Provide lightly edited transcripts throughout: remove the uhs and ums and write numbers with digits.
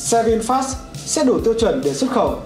xe VinFast sẽ đủ tiêu chuẩn để xuất khẩu.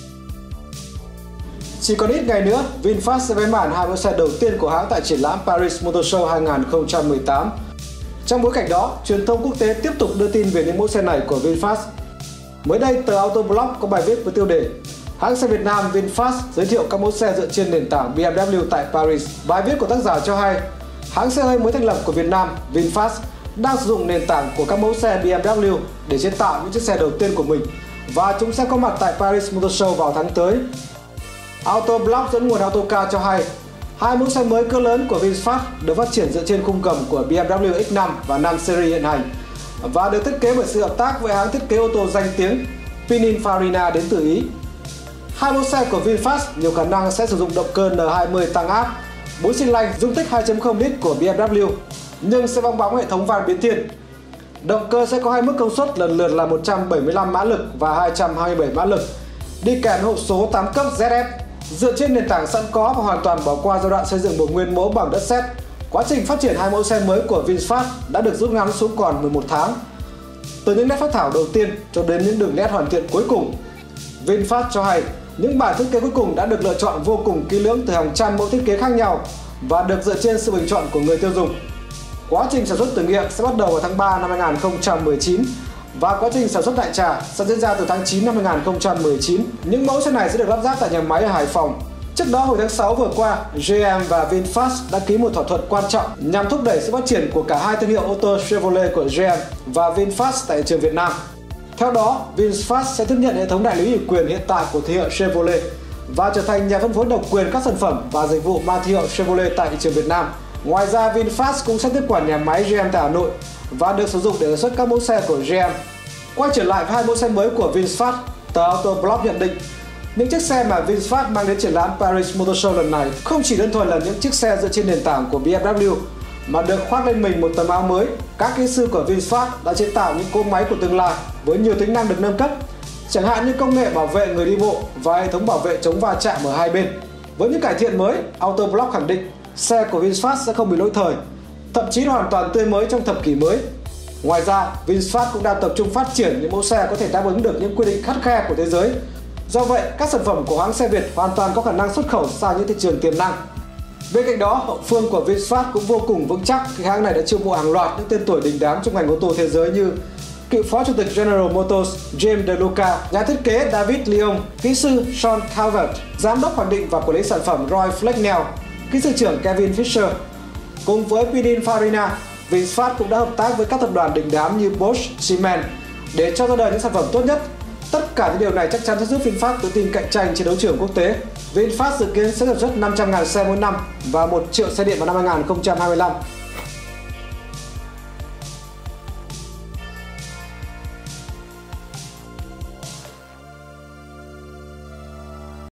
Chỉ còn ít ngày nữa, VinFast sẽ bế màn hai mẫu xe đầu tiên của hãng tại triển lãm Paris Motor Show 2018. Trong bối cảnh đó, truyền thông quốc tế tiếp tục đưa tin về những mẫu xe này của VinFast. Mới đây, tờ Autoblog có bài viết với tiêu đề hãng xe Việt Nam VinFast giới thiệu các mẫu xe dựa trên nền tảng BMW tại Paris. Bài viết của tác giả cho hay, hãng xe hơi mới thành lập của Việt Nam VinFast đang sử dụng nền tảng của các mẫu xe BMW để chế tạo những chiếc xe đầu tiên của mình, và chúng sẽ có mặt tại Paris Motor Show vào tháng tới. Autoblog dẫn nguồn Autocar cho hay, hai mẫu xe mới cỡ lớn của VinFast được phát triển dựa trên khung gầm của BMW X5 và 5 series hiện hành và được thiết kế bởi sự hợp tác với hãng thiết kế ô tô danh tiếng Pininfarina đến từ Ý. Hai mẫu xe của VinFast nhiều khả năng sẽ sử dụng động cơ N20 tăng áp, 4 xi lanh dung tích 2.0 lít của BMW, nhưng sẽ vắng bóng hệ thống van biến thiên. Động cơ sẽ có hai mức công suất lần lượt là 175 mã lực và 227 mã lực, đi kèm hộp số 8 cấp ZF. Dựa trên nền tảng sẵn có và hoàn toàn bỏ qua giai đoạn xây dựng một nguyên mẫu bằng đất sét, quá trình phát triển hai mẫu xe mới của VinFast đã được rút ngắn xuống còn 11 tháng. Từ những nét phác thảo đầu tiên cho đến những đường nét hoàn thiện cuối cùng, VinFast cho hay những bản thiết kế cuối cùng đã được lựa chọn vô cùng kỹ lưỡng từ hàng trăm mẫu thiết kế khác nhau và được dựa trên sự bình chọn của người tiêu dùng. Quá trình sản xuất thử nghiệm sẽ bắt đầu vào tháng 3 năm 2019 và quá trình sản xuất đại trà sẽ diễn ra từ tháng 9 năm 2019. Những mẫu xe này sẽ được lắp ráp tại nhà máy ở Hải Phòng. Trước đó, hồi tháng 6 vừa qua, GM và VinFast đã ký một thỏa thuận quan trọng nhằm thúc đẩy sự phát triển của cả hai thương hiệu ô tô Chevrolet của GM và VinFast tại thị trường Việt Nam. Theo đó, VinFast sẽ tiếp nhận hệ thống đại lý ủy quyền hiện tại của thương hiệu Chevrolet và trở thành nhà phân phối độc quyền các sản phẩm và dịch vụ mang thương hiệu Chevrolet tại thị trường Việt Nam. Ngoài ra, VinFast cũng sẽ tiếp quản nhà máy GM tại Hà Nội và được sử dụng để sản xuất các mẫu xe của GM. Quay trở lại với hai mẫu xe mới của VinFast, tờ Autoblog nhận định những chiếc xe mà VinFast mang đến triển lãm Paris Motor Show lần này không chỉ đơn thuần là những chiếc xe dựa trên nền tảng của BMW mà được khoác lên mình một tấm áo mới. Các kỹ sư của VinFast đã chế tạo những cỗ máy của tương lai với nhiều tính năng được nâng cấp, chẳng hạn như công nghệ bảo vệ người đi bộ và hệ thống bảo vệ chống va chạm ở hai bên. Với những cải thiện mới, Autoblog khẳng định xe của VinFast sẽ không bị lỗi thời, thậm chí là hoàn toàn tươi mới trong thập kỷ mới. Ngoài ra, VinFast cũng đang tập trung phát triển những mẫu xe có thể đáp ứng được những quy định khắt khe của thế giới. Do vậy, các sản phẩm của hãng xe Việt hoàn toàn có khả năng xuất khẩu sang những thị trường tiềm năng. Bên cạnh đó, hậu phương của VinFast cũng vô cùng vững chắc khi hãng này đã chiêu mộ hàng loạt những tên tuổi đình đám trong ngành ô tô thế giới như cựu phó chủ tịch General Motors James DeLuca, nhà thiết kế David Lyon, kỹ sư Sean Calvert, giám đốc hoạch định và quản lý sản phẩm Roy Flecknell, kỹ sư trưởng Kevin Fisher. Cùng với Pininfarina, VinFast cũng đã hợp tác với các tập đoàn đình đám như Bosch, Siemens để cho ra đời những sản phẩm tốt nhất. Tất cả những điều này chắc chắn sẽ giúp VinFast tự tin cạnh tranh trên đấu trường quốc tế. VinFast dự kiến sẽ sản xuất 500.000 xe mỗi năm và 1 triệu xe điện vào năm 2025.